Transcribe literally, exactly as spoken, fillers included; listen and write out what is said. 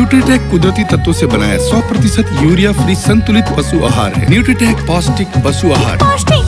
न्यूट्रीटेक कुदरती तत्वों से बनाया सौ प्रतिशत यूरिया फ्री संतुलित पशु आहार है। न्यूट्रीटेक पौष्टिक पशु आहार।